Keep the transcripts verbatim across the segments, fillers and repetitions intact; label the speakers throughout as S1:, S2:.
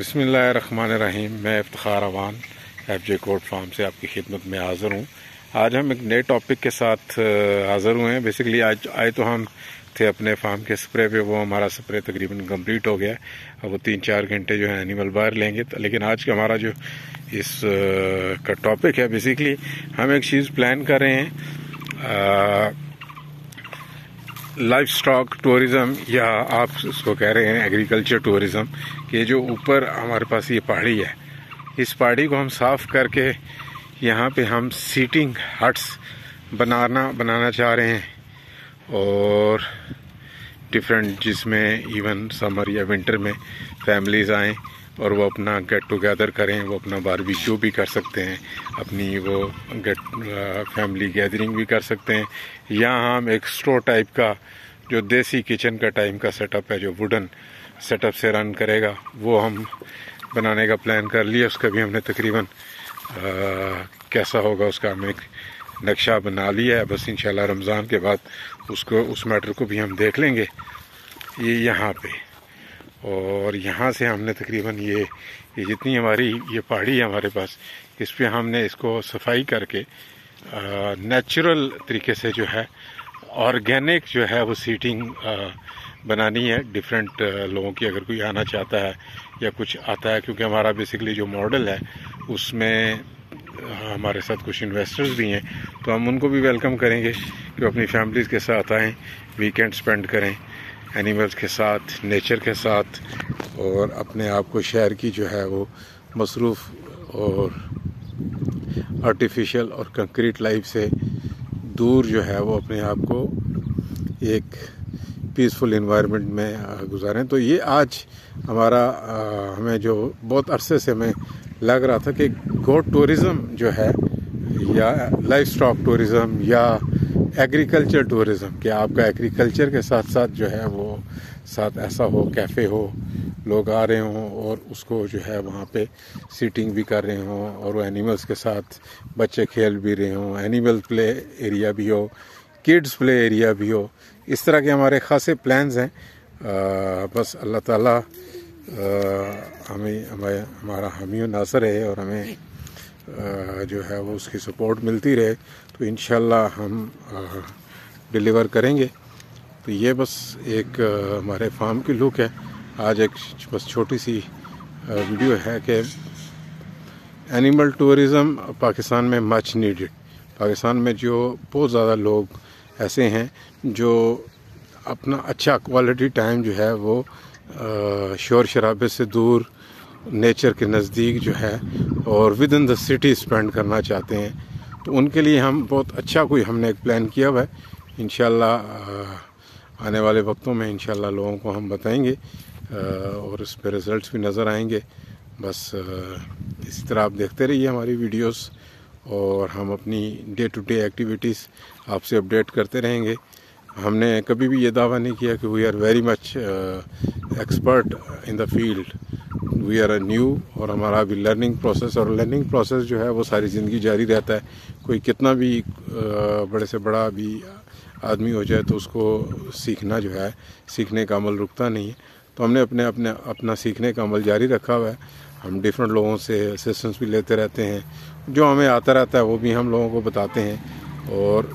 S1: बिस्मिल्लाहिर्रहमानिर्रहीम। मैं Iftikhar Awan F J Kot farm से आपकी खिदमत में हाज़िर हूँ। आज हम एक नए टॉपिक के साथ हाज़िर हुए हैं। बेसिकली आज आए तो हम थे अपने फार्म के स्प्रे पे, वो हमारा स्प्रे तकरीबन कंप्लीट हो गया है। अब वो तीन चार घंटे जो है एनिमल बाहर लेंगे। तो लेकिन आज का हमारा जो इस का टॉपिक है, बेसिकली हम एक चीज़ प्लान कर रहे हैं, लाइफ स्टॉक टूरिज़म, या आप इसको कह रहे हैं एग्रीकल्चर टूरिज़म, कि जो ऊपर हमारे पास ये पहाड़ी है, इस पहाड़ी को हम साफ़ करके यहाँ पे हम सीटिंग हट्स बनाना बनाना चाह रहे हैं, और डिफरेंट जिसमें इवन समर या विंटर में फैमिलीज़ आएँ और वो अपना गेट टुगेदर करें, वो अपना बारबेक्यू भी कर सकते हैं, अपनी वो गेट फैमिली गैदरिंग भी कर सकते हैं। यहाँ हम एक स्टोर टाइप का जो देसी किचन का टाइम का सेटअप है, जो वुडन सेटअप से रन करेगा, वो हम बनाने का प्लान कर लिया। उसका भी हमने तकरीबन कैसा होगा उसका हम एक नक्शा बना लिया है। बस इंशाल्लाह रमज़ान के बाद उसको उस मैटर को भी हम देख लेंगे। ये यहाँ पे, और यहाँ से हमने तकरीबन ये ये जितनी हमारी ये पहाड़ी है हमारे पास, इस पे हमने इसको सफाई करके नेचुरल तरीके से जो है ऑर्गेनिक जो है वो सीटिंग बनानी है डिफरेंट लोगों की। अगर कोई आना चाहता है या कुछ आता है, क्योंकि हमारा बेसिकली जो मॉडल है उसमें हमारे साथ कुछ इन्वेस्टर्स भी हैं, तो हम उनको भी वेलकम करेंगे कि अपनी फैमिलीज़ के साथ आएँ, वीकेंड स्पेंड करें एनिमल्स के साथ, नेचर के साथ, और अपने आप को शहर की जो है वो मसरूफ़ और आर्टिफिशियल और कंक्रीट लाइफ से दूर जो है वो अपने आप को एक पीसफुल इन्वायरमेंट में गुजारें। तो ये आज हमारा आ, हमें जो बहुत अरसे से हमें लग रहा था कि गोट टूरिज़म जो है, या लाइफ स्टॉक टूरिज़म, या एग्रीकल्चर टूरिज़म, कि आपका एग्रीकल्चर के साथ साथ जो है वो साथ ऐसा हो, कैफ़े हो, लोग आ रहे हों और उसको जो है वहाँ पे सीटिंग भी कर रहे हों, और वो एनिमल्स के साथ बच्चे खेल भी रहे हों, एनिमल प्ले एरिया भी हो, किड्स प्ले एरिया भी हो। इस तरह के हमारे खासे प्लान्स हैं। आ, बस अल्लाह ताला आ, हमें हमें हमारा हामी नासर है, और हमें आ, जो है वो उसकी सपोर्ट मिलती रहे, तो इंशाल्लाह हम डिलीवर करेंगे। तो ये बस एक आ, हमारे फार्म की लुक है। आज एक बस छोटी सी वीडियो है कि एनिमल टूरिज़म पाकिस्तान में मच नीडेड। पाकिस्तान में जो बहुत ज़्यादा लोग ऐसे हैं जो अपना अच्छा क्वालिटी टाइम जो है वो शोर शराबे से दूर, नेचर के नज़दीक जो है, और within the city spend करना चाहते हैं। तो उनके लिए हम बहुत अच्छा कोई हमने एक प्लान किया हुआ है। इंशाल्लाह आने वाले वक्तों में इंशाल्लाह लोगों को हम बताएंगे, और इस पर रिज़ल्ट्स भी नज़र आएंगे। बस इसी तरह आप देखते रहिए हमारी वीडियोस, और हम अपनी डे टू डे एक्टिविटीज़ आपसे अपडेट करते रहेंगे। हमने कभी भी ये दावा नहीं किया कि we are very much expert in the field, we are a new, और हमारा अभी लर्निंग प्रोसेस, और लर्निंग प्रोसेस जो है वो सारी ज़िंदगी जारी रहता है। कोई कितना भी बड़े से बड़ा भी आदमी हो जाए तो उसको सीखना जो है, सीखने का अमल रुकता नहीं है। तो हमने अपने अपने अपना सीखने का अमल जारी रखा हुआ है। हम डिफरेंट लोगों से असिस्टेंस भी लेते रहते हैं, जो हमें आता रहता है वो भी हम लोगों को बताते हैं, और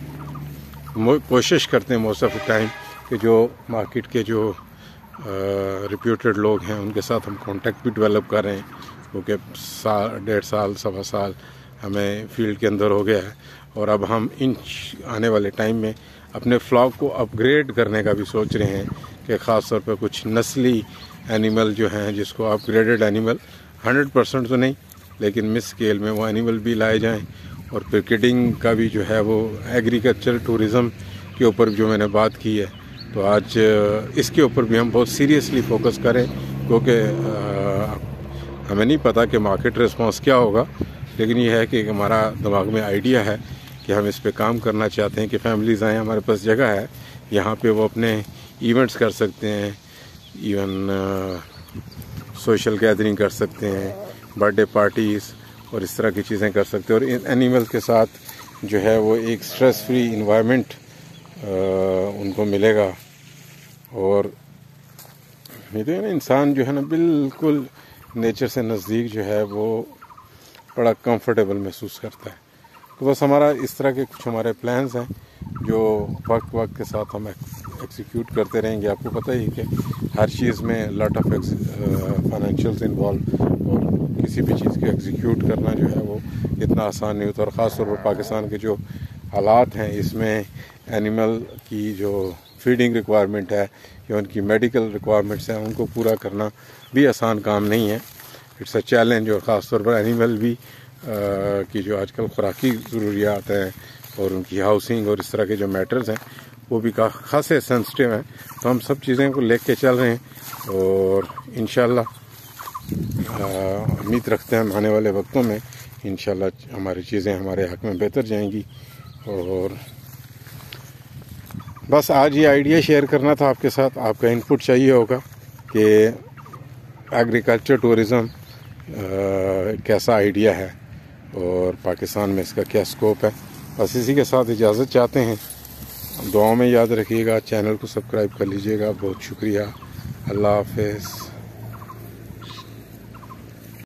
S1: कोशिश करते हैं मोस्ट ऑफ द टाइम कि जो मार्केट के जो रिप्यूटेड लोग हैं उनके साथ हम कांटेक्ट भी डेवलप कर रहे हैं, क्योंकि साल डेढ़ साल सवा साल हमें फील्ड के अंदर हो गया है, और अब हम इन आने वाले टाइम में अपने फ्लॉक को अपग्रेड करने का भी सोच रहे हैं, कि ख़ास तौर पर कुछ नस्ली एनिमल जो हैं, जिसको अपग्रेडेड एनिमल हंड्रेड परसेंट तो नहीं, लेकिन मिस स्केल में वो एनिमल भी लाए जाएं। और क्रिकेटिंग का भी जो है वो एग्रीकल्चर टूरिज़म के ऊपर जो मैंने बात की है, तो आज इसके ऊपर भी हम बहुत सीरियसली फोकस करें, क्योंकि हमें नहीं पता कि मार्केट रिस्पांस क्या होगा, लेकिन ये है कि हमारा दिमाग में आइडिया है कि हम इस पे काम करना चाहते हैं कि फैमिलीज़ आएँ, हमारे पास जगह है, यहाँ पे वो अपने इवेंट्स कर सकते हैं, इवन सोशल गैदरिंग कर सकते हैं, बर्थडे पार्टीज़ और इस तरह की चीज़ें कर सकते हैं, और इन एनिमल्स के साथ जो है वो एक स्ट्रेस फ्री इन्वायरमेंट उनको मिलेगा। और یہ تو ہے نا انسان جو ہے نا بالکل نیچر سے نزدیک جو ہے وہ بڑا کمفرٹیبل محسوس کرتا ہے. تو بس ہمارا اس طرح کے کچھ ہمارے پلانز ہیں جو وقت وقت کے ساتھ ہم ایکسیکیوٹ کرتے رہیں گے. آپ کو پتہ ہی کہ ہر چیز میں لاٹ آف فائنینشیلز انوالو، اور کسی بھی چیز کو ایگزیکیوٹ کرنا جو ہے وہ اتنا آسان نہیں ہوتا. اور خاص طور پر پاکستان کے جو حالات ہیں اس میں اینیمل کی جو فیڈنگ ریکوائرمنٹ ہے یا ان کی میڈیکل ریکوائرمنٹس ہیں ان کو پورا کرنا بھی آسان کام نہیں ہے. It's a challenge. اور خاص طور پر اینیمل بھی کی جو آج کل خوراکی ضروریات ہیں اور ان کی ہاؤسنگ اور اس طرح کے جو میٹرز ہیں وہ بھی خاصے سینسٹیو ہیں. تو ہم سب چیزیں کو لے کے چل رہے ہیں اور انشاءاللہ امید رکھتے ہیں آنے والے وقتوں میں انشاءاللہ ہماری چیزیں ہمارے حق میں بہتر جائیں گی. اور بس آج یہ آئیڈیا شیئر کرنا تھا آپ کے ساتھ. آپ کا انپٹ چاہیے ہوگا کہ ایگریکلچر ٹورزم کیسا آئیڈیا ہے اور پاکستان میں اس کا کیا سکوپ ہے. بس اسی کے ساتھ اجازت چاہتے ہیں. دعاؤں میں یاد رکھیے گا. چینل کو سبسکرائب کر لیجیے گا. بہت شکریہ. اللہ حافظ.